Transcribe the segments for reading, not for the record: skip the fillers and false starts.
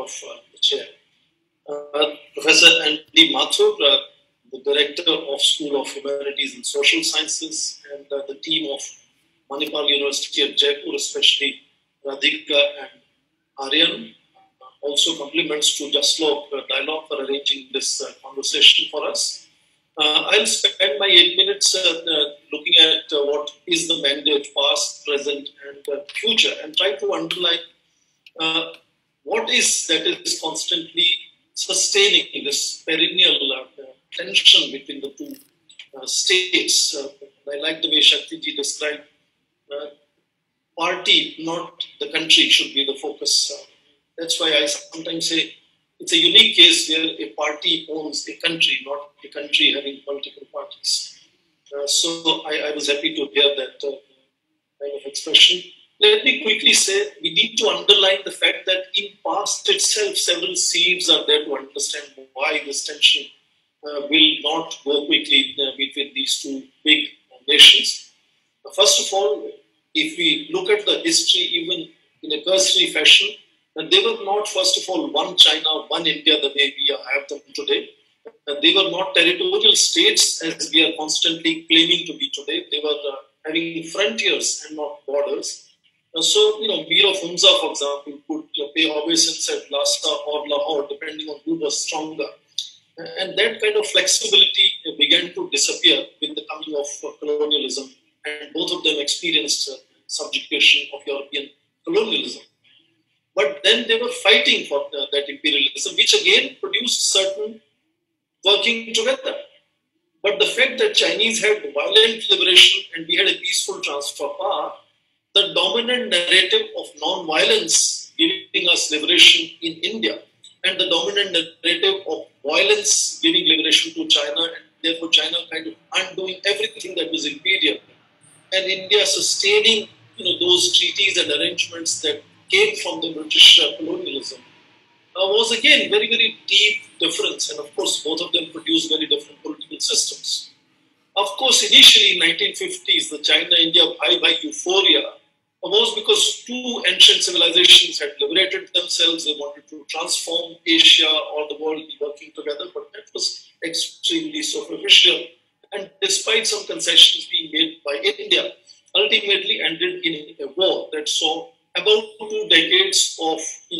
the chair. Professor Andy Mathur, the Director of School of Humanities and Social Sciences, and the team of Manipal University of Jaipur, especially Radhika and Aryan. Also compliments to Jasol Dialogue for arranging this conversation for us. I'll spend my 8 minutes looking at what is the mandate, past, present, and future, and try to underline what is that is constantly sustaining this perennial tension between the two states. I like the way Shaktiji described party, not the country, should be the focus. That's why I sometimes say it's a unique case where a party owns a country, not a country having multiple parties. So I was happy to hear that kind of expression. Let me quickly say we need to underline the fact that in past itself, several seeds are there to understand why this tension will not go quickly between these two big nations. First of all, if we look at the history, even in a cursory fashion, they were not, first of all, one China, one India, the way we have them today. They were not territorial states as we are constantly claiming to be today. They were having frontiers and not borders. So, Mir of Hunza, for example, could pay obeisance at Lhasa or Lahore, depending on who was stronger. And that kind of flexibility began to disappear with the coming of colonialism. And both of them experienced subjugation of European colonialism. But then they were fighting for that imperialism, which again produced certain working together. But the fact that Chinese had violent liberation and we had a peaceful transfer of power, the dominant narrative of non-violence giving us liberation in India, and the dominant narrative of violence giving liberation to China, and therefore China kind of undoing everything that was imperial, and India sustaining those treaties and arrangements that came from the British colonialism, was again very, very deep difference. And of course, both of them produced very different political systems. Of course, initially in 1950s, the China-India Bhai euphoria was because two ancient civilizations had liberated themselves. They wanted to transform Asia or the world working together, but that was extremely superficial. And despite some concessions being made by India, ultimately ended in a war that saw about 2 decades of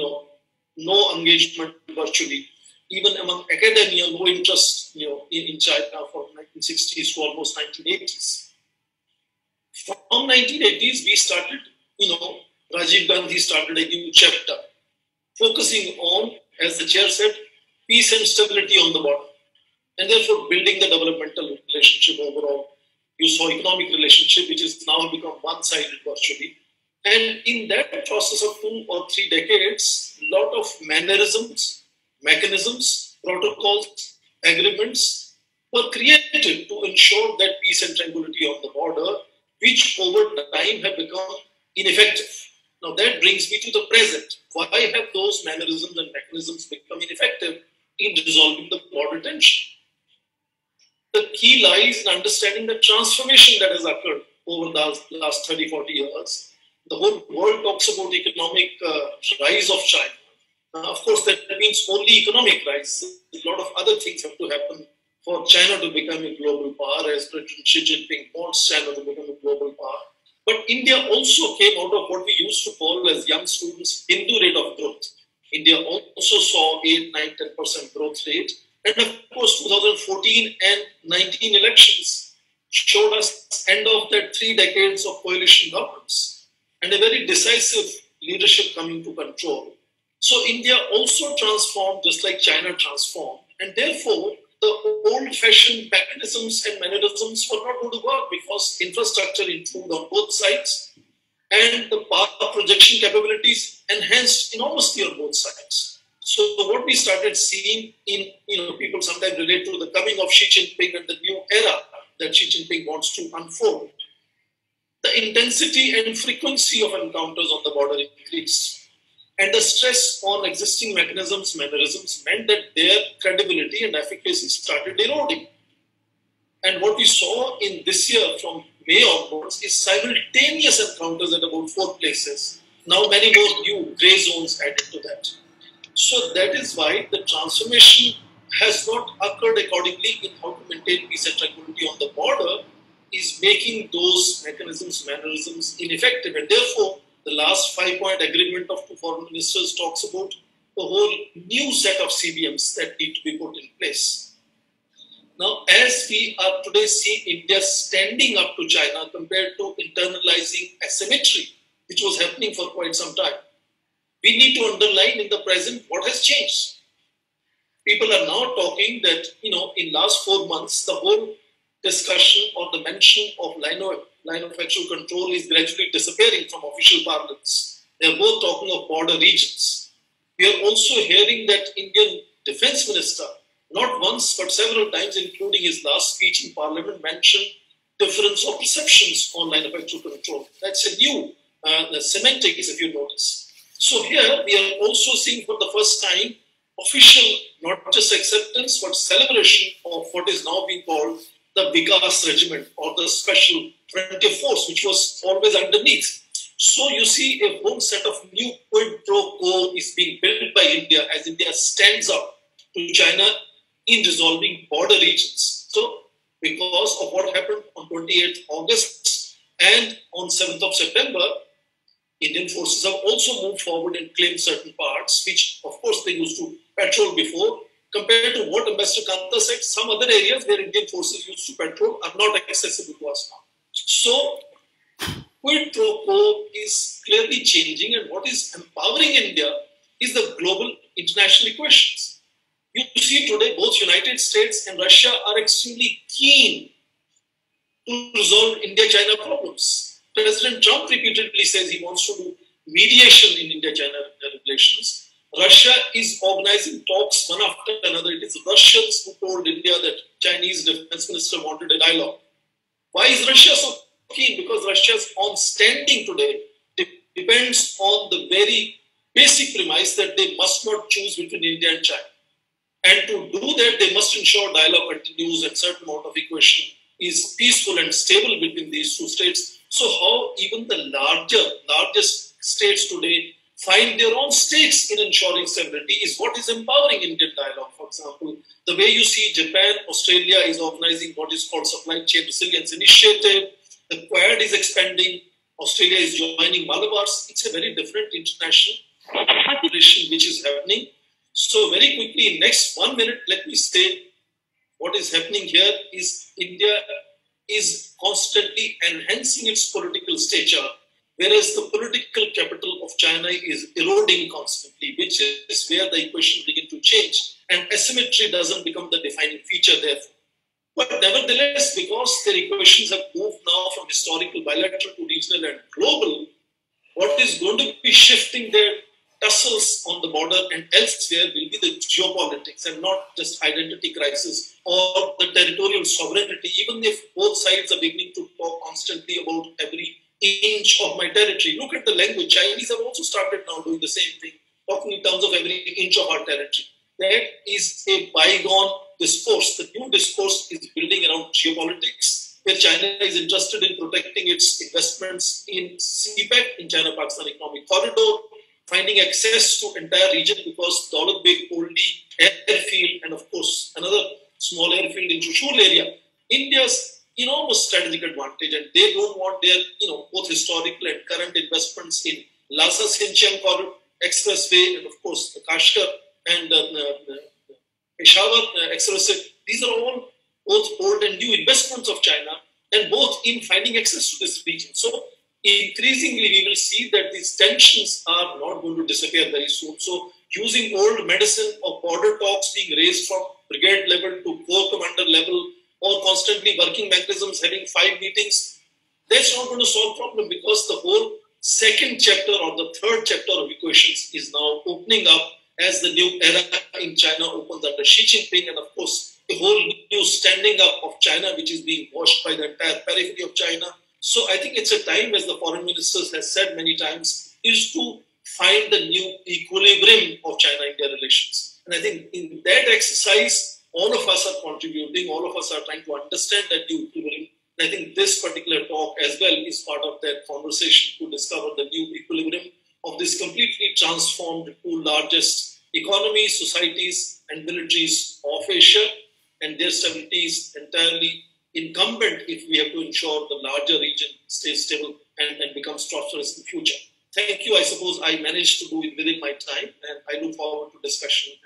no engagement virtually, even among academia, no interest in China from 1960s to almost 1980s. From 1980s, we started, Rajiv Gandhi started a new chapter focusing on, as the chair said, peace and stability on the border, and therefore building the developmental relationship overall. You saw economic relationship, which has now become one-sided virtually. And in that process of 2 or 3 decades, a lot of mannerisms, mechanisms, protocols, agreements were created to ensure that peace and tranquility on the border, which over time have become ineffective. Now that brings me to the present. Why have those mannerisms and mechanisms become ineffective in resolving the border tension? The key lies in understanding the transformation that has occurred over the last 30, 40 years. The whole world talks about economic rise of China. Of course, that means only economic rise. A lot of other things have to happen for China to become a global power, as President Xi Jinping wants China to become a global power. But India also came out of what we used to call as young students Hindu rate of growth. India also saw 8, 9, 10% growth rate. And of course, 2014 and 19 elections showed us end of that 3 decades of coalition governments and a very decisive leadership coming to control. So India also transformed just like China transformed. And therefore, the old-fashioned mechanisms and mannerisms were not going to work because infrastructure improved on both sides and the power projection capabilities enhanced enormously on both sides. So what we started seeing in, people sometimes relate to the coming of Xi Jinping and the new era that Xi Jinping wants to unfold. The intensity and frequency of encounters on the border increased. And the stress on existing mechanisms, mannerisms meant that their credibility and efficacy started eroding. And what we saw in this year from May onwards is simultaneous encounters at about 4 places. Now many more new grey zones added to that. So that is why the transformation has not occurred accordingly in how to maintain peace and tranquility on the border, is making those mechanisms, mannerisms ineffective. And therefore, the last 5-point agreement of two foreign ministers talks about the whole new set of CBMs that need to be put in place. Now, as we are today seeing India standing up to China compared to internalizing asymmetry, which was happening for quite some time, we need to underline in the present what has changed. People are now talking that, in last 4 months, the whole discussion or the mention of line of actual control is gradually disappearing from official parlance. They are both talking of border regions. We are also hearing that Indian Defence Minister, not once but several times, including his last speech in Parliament, mentioned difference of perceptions on line of actual control. That's a new semantics, if you notice. So here we are also seeing for the first time official, not just acceptance, but celebration of what is now being called the Vikas Regiment or the Special Frontier Force, which was always underneath. So you see a whole set of new quid pro quo is being built by India as India stands up to China in resolving border regions. So because of what happened on 28th August and on 7th of September, Indian forces have also moved forward and claimed certain parts, which of course they used to patrol before. Compared to what Ambassador Kanta said, some other areas where Indian forces used to patrol are not accessible to us now. So, quid pro quo is clearly changing, and what is empowering India is the global international equations. You see today both United States and Russia are extremely keen to resolve India-China problems. President Trump repeatedly says he wants to do mediation in India-China relations. Russia is organizing talks one after another. It is Russians who told India that Chinese defense minister wanted a dialogue. Why is Russia so keen? Because Russia's own standing today depends on the very basic premise that they must not choose between India and China. And to do that, they must ensure dialogue continues and certain amount of equation is peaceful and stable between these two states. So how even the largest states today find their own stakes in ensuring stability is what is empowering Indian dialogue. For example, the way you see Japan, Australia is organizing what is called Supply Chain Resilience Initiative. The Quad is expanding. Australia is joining Malabars. It's a very different international relation which is happening. So very quickly, in next 1 minute, let me say what is happening here is India is constantly enhancing its political stature, whereas the political capital of China is eroding constantly, which is where the equations begin to change, and asymmetry doesn't become the defining feature therefore. But nevertheless, because their equations have moved now from historical bilateral to regional and global, what is going to be shifting their tussles on the border and elsewhere will be the geopolitics and not just identity crisis or the territorial sovereignty, even if both sides are beginning to talk constantly about every inch of my territory. Look at the language. Chinese have also started now doing the same thing, talking in terms of every inch of our territory. That is a bygone discourse. The new discourse is building around geopolitics, where China is interested in protecting its investments in CPEC, in China-Pakistan Economic Corridor, finding access to entire region because Daulat Beg Oldie airfield and of course another small airfield in Chushul area. India's enormous strategic advantage, and they don't want their both historical and current investments in Lhasa Sincham Corridor Expressway and of course the Kashgar and Peshawar Expressway. These are all both old and new investments of China, and both in finding access to this region. So increasingly, we will see that these tensions are not going to disappear very soon. So using old medicine of border talks being raised from brigade level to corps commander level, or constantly working mechanisms having 5 meetings, that's not going to solve problem because the whole second chapter or the third chapter of equations is now opening up as the new era in China opens under Xi Jinping, and of course the whole new standing up of China, which is being watched by the entire periphery of China. So I think it's a time, as the foreign ministers has said many times, is to find the new equilibrium of China-India relations. And I think in that exercise, all of us are contributing, all of us are trying to understand that new equilibrium. And I think this particular talk as well is part of that conversation to discover the new equilibrium of this completely transformed two largest Economies, societies, and militaries of Asia, and their stability is entirely incumbent if we have to ensure the larger region stays stable and becomes prosperous in the future. Thank you. I suppose I managed to do it within my time, and I look forward to discussion